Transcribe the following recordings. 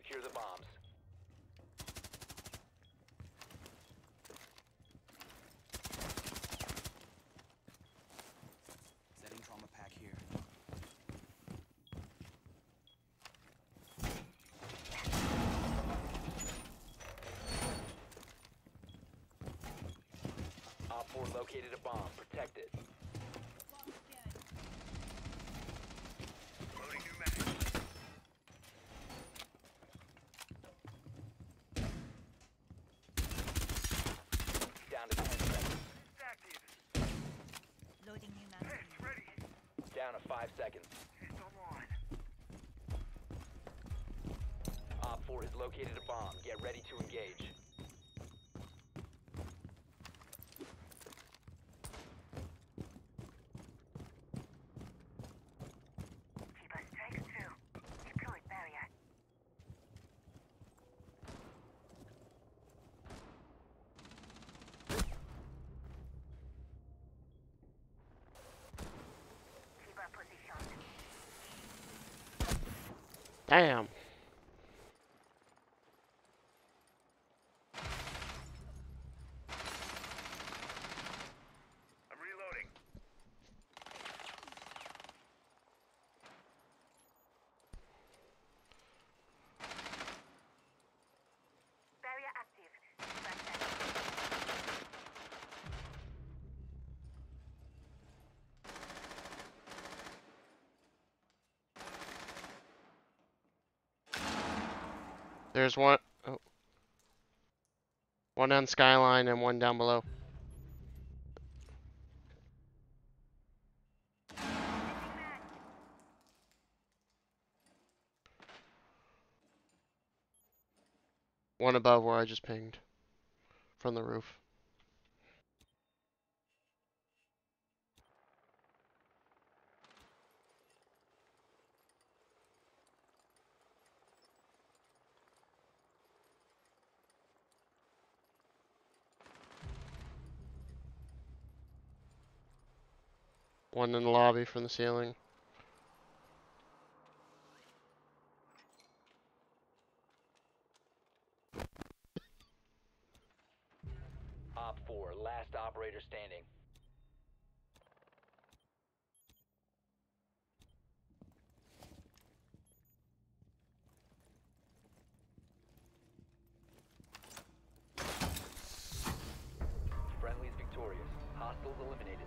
secure the bombs. Setting trauma pack here. Op 4 located a bomb. Protect it. Loading new mag. Down to 10 seconds. Active. Loading new Hey, magazine. ready. Down to 5 seconds. It's on. Op 4 has located a bomb. Get ready to engage. Keep us strikes through. Deployed barrier. Keep our position. Damn. I'm reloading. Barrier active. Keep us safe. There's one. Oh. One on Skyline and one down below. One above where I just pinged. From the roof. One in the lobby from the ceiling. Op 4, last operator standing. Friendly's victorious. Hostiles eliminated.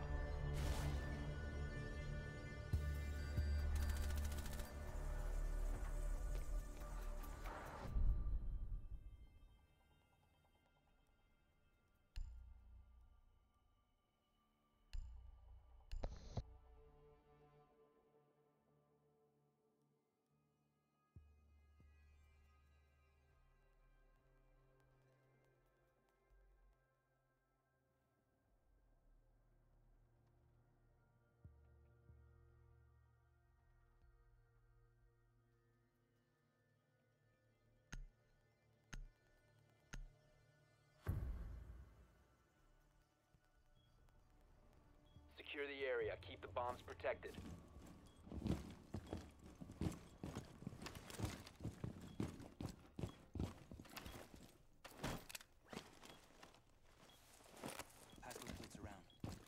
Secure the area. Keep the bombs protected. Pass those plates around.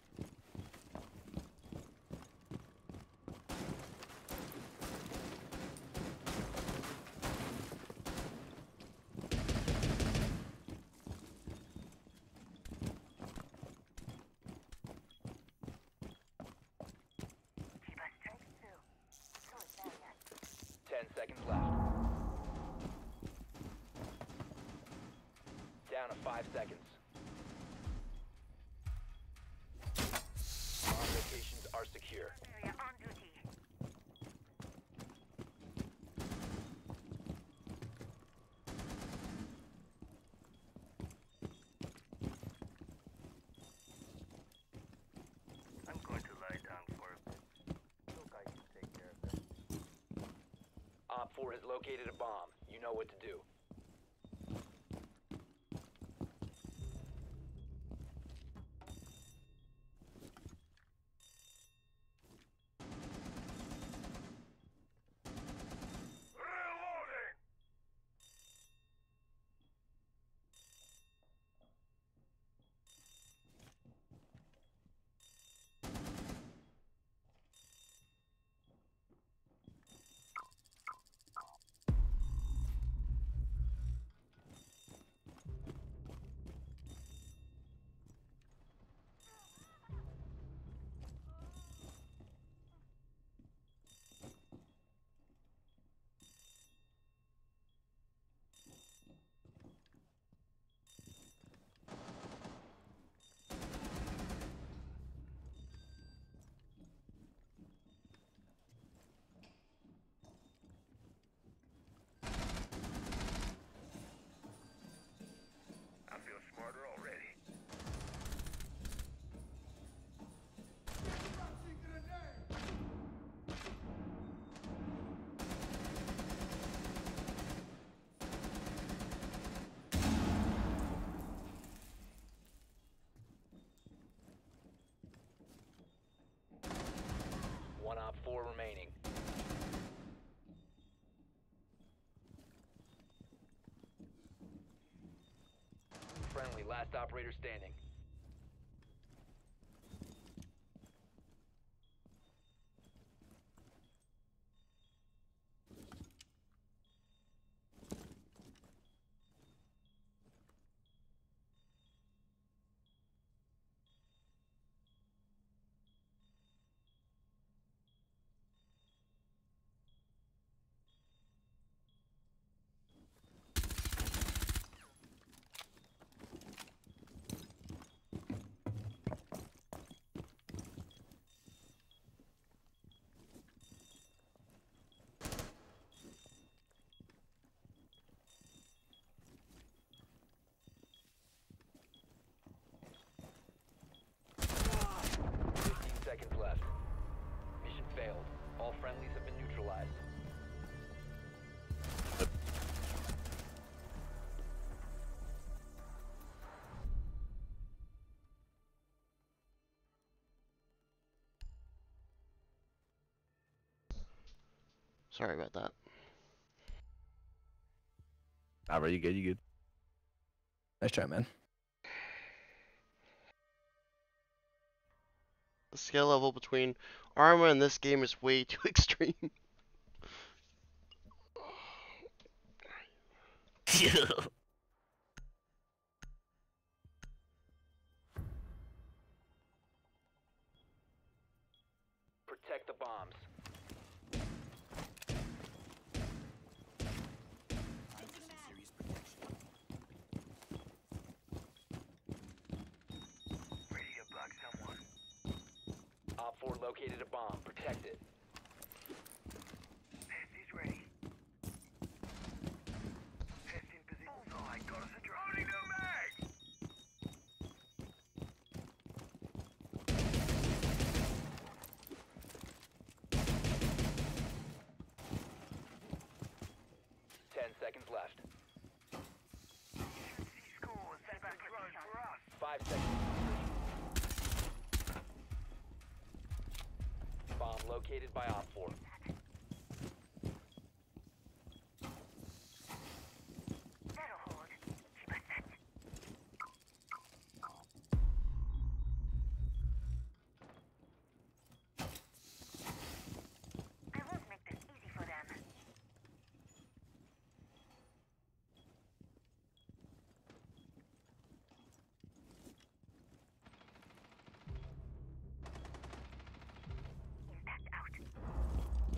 Keep us strikes through. Deployed barrier. 10 seconds left. Down to 5 seconds. Bomb locations are secure. Barrier on duty. I'm going to lie down for a bit. Look, I can take care of this. Op 4 has located a bomb. You know what to do. Reloading! Last operator standing. Seconds left. Mission failed. All friendlies have been neutralized. Sorry about that. Alright, you good, you good. Nice try, man. The skill level between Arma and this game is way too extreme. Protect the bombs. Time for some serious protection. Ready to block someone. Op 4 located a bomb. Protect it. He's ready. Test in position. Oh my god, it's a droning no mag! Seconds left. He scores. Set back drone for us. 5 seconds. Bomb located by Op 4. That'll hold. Keep it set. I won't make this easy for them. Impact out.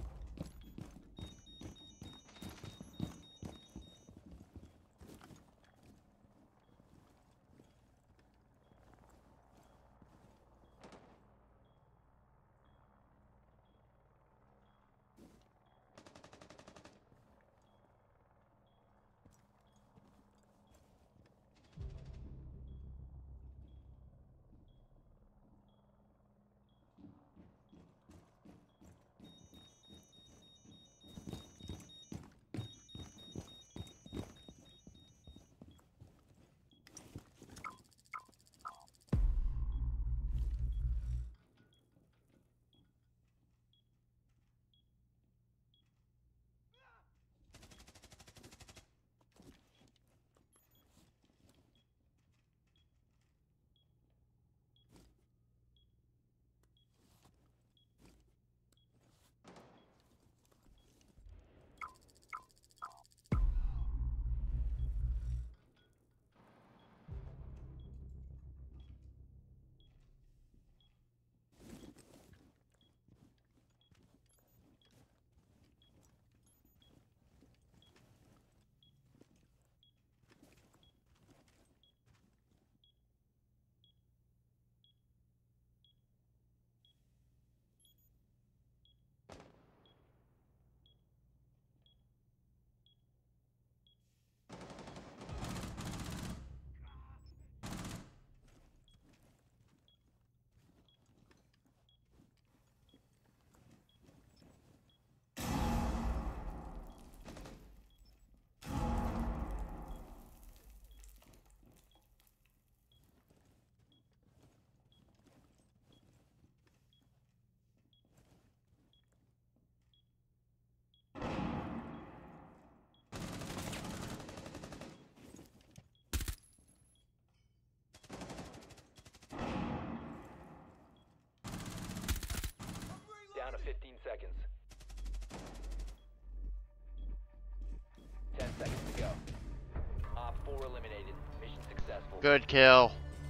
successful. Good kill.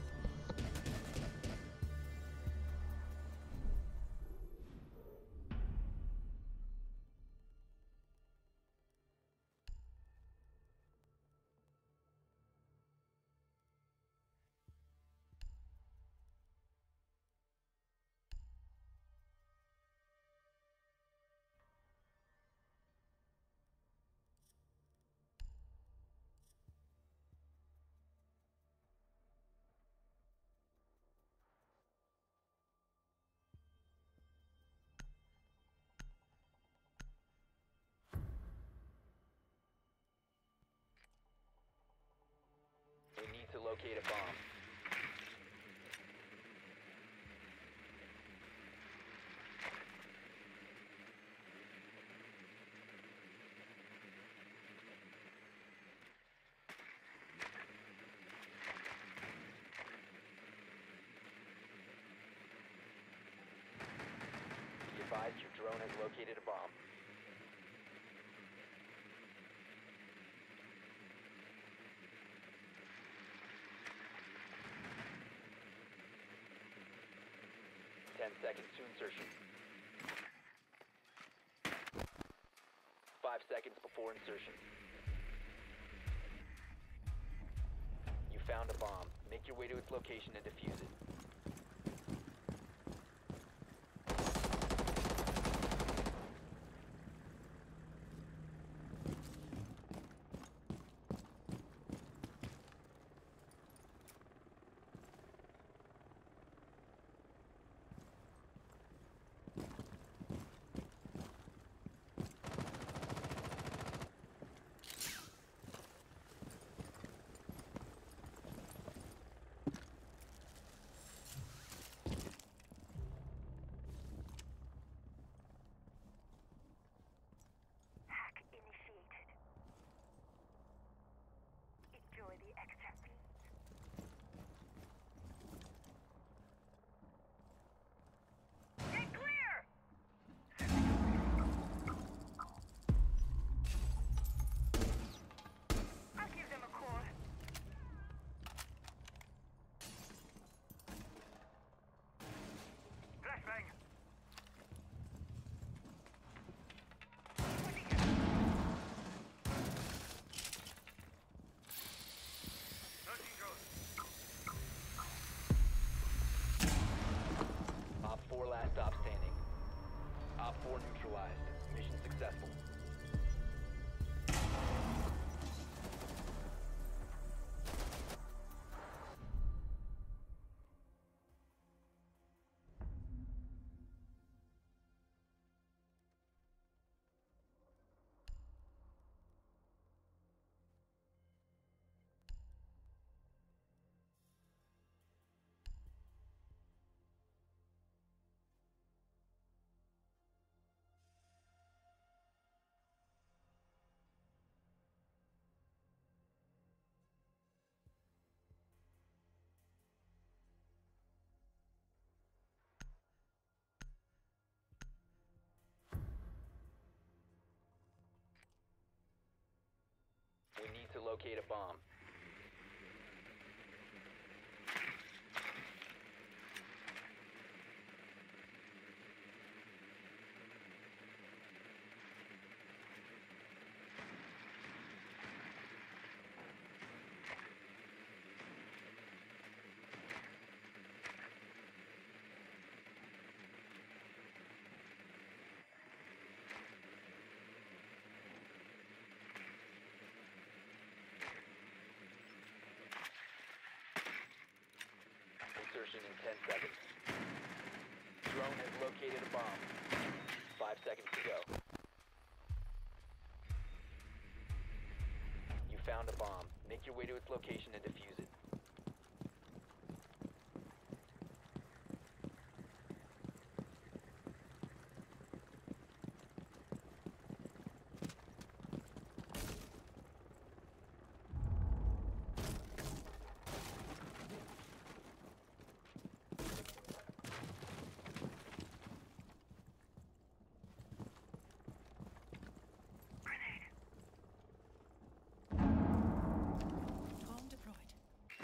We need to locate a bomb. Be advised your drone has located a bomb. Ten seconds to insertion. 5 seconds before insertion. You found a bomb. Make your way to its location and defuse it. Hack initiated. Enjoy the extra fees. Get clear! I'll give them a call. Flashbang! Searching drone. Op 4 last stop standing. Op 4 neutralized. Mission successful. We need to locate a bomb. Insertion in 10 seconds. Drone has located a bomb. 5 seconds to go. You found a bomb. Make your way to its location and defuse it. Bomb deployed.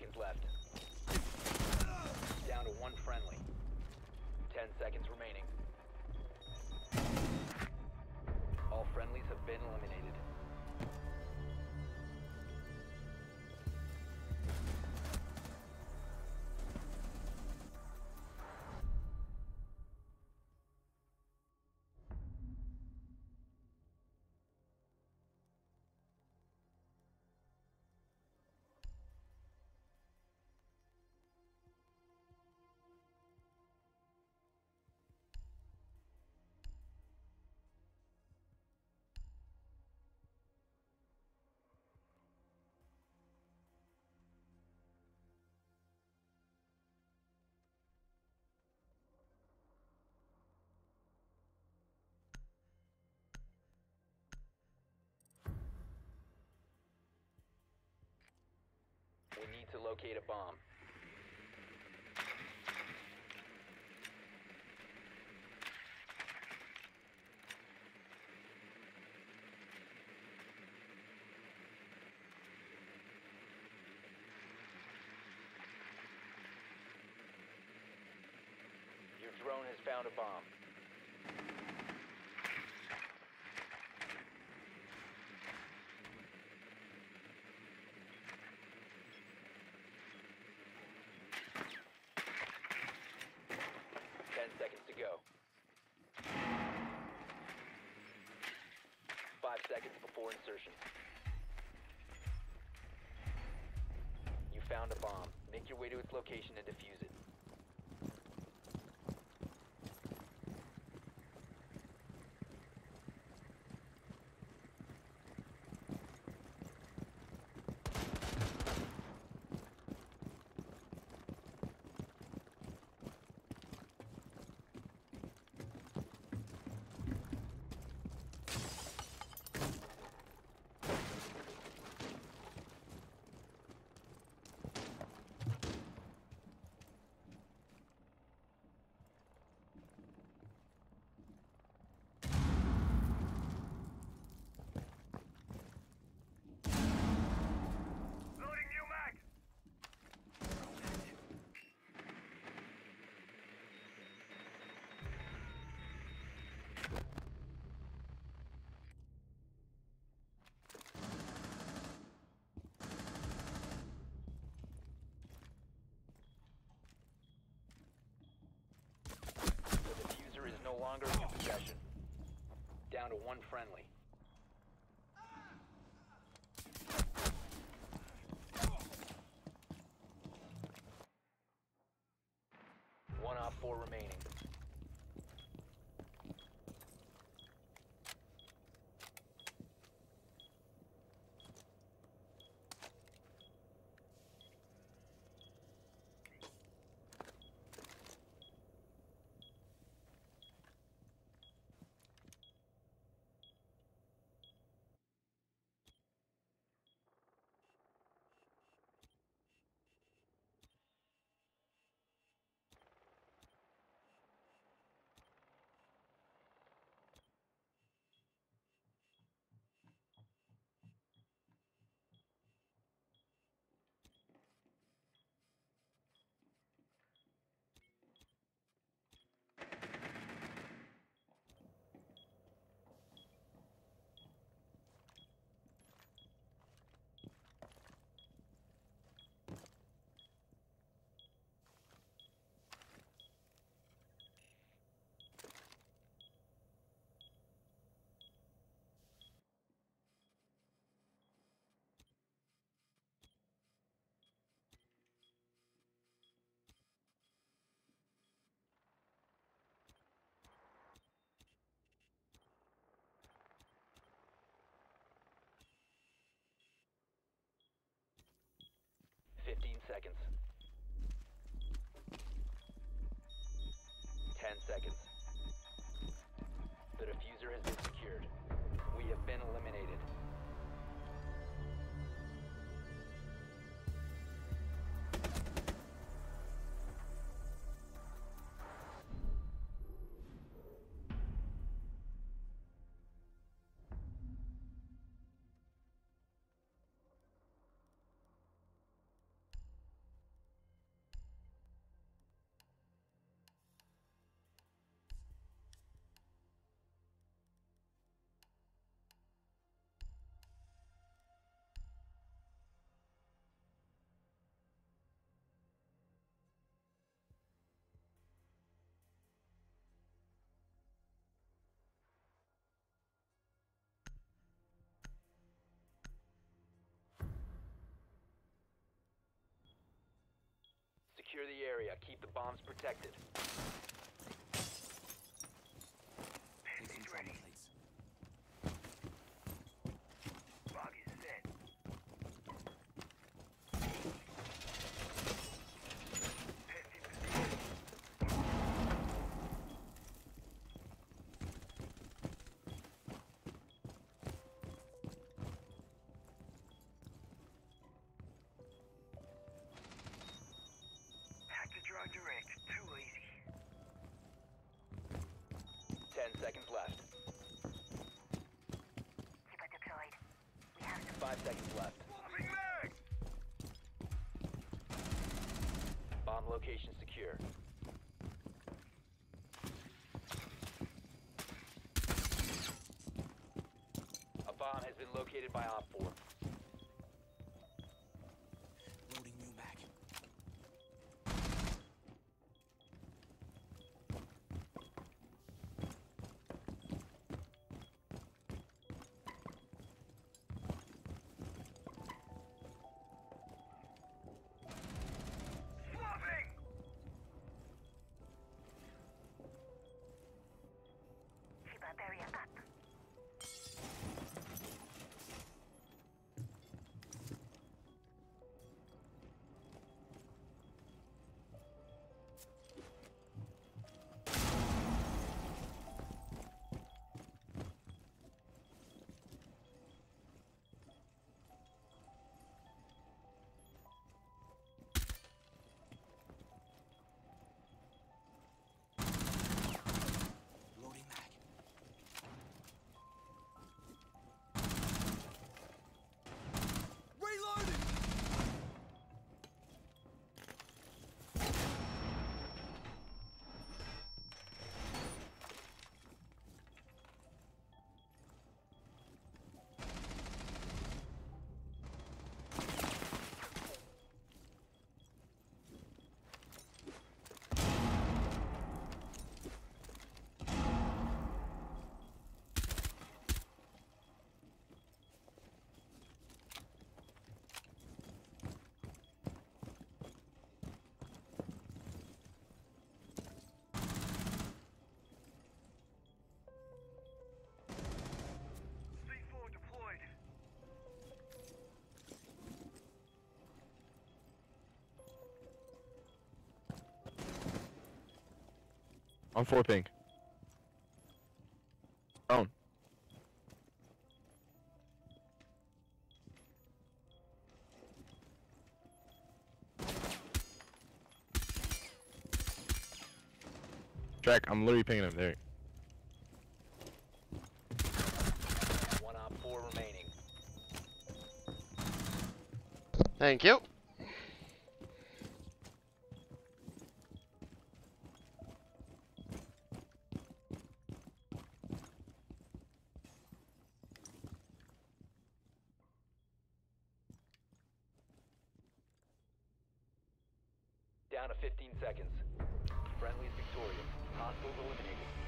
seconds left. Down to one friendly. 10 seconds remaining. All friendlies have been eliminated. We need to locate a bomb. Your drone has found a bomb. Seconds to go. 5 seconds before insertion. You found a bomb. Make your way to its location and defuse it. Loading new mag! The diffuser is no longer in your possession. Down to one friendly. One op 4 remaining. Seconds. 10 seconds. The diffuser has been secured. We have been eliminated. Secure the area. Keep the bombs protected. Placing trauma plates. Bog is set. Testing position. Hack the drone direct. Too easy. 10 seconds left. Keeper deployed. We have to 5 seconds left. Moving mag! Bomb location secure. A bomb has been located by Op 4. Loading new mag. Swapping! keeper barrier up. Loading mag. Reloading! C4 deployed. On 4 ping. Down. Track, I'm literally pinging him there. One Op 4 remaining. Thank you. Down to 15 seconds. Friendly's victorious. Hostiles eliminated.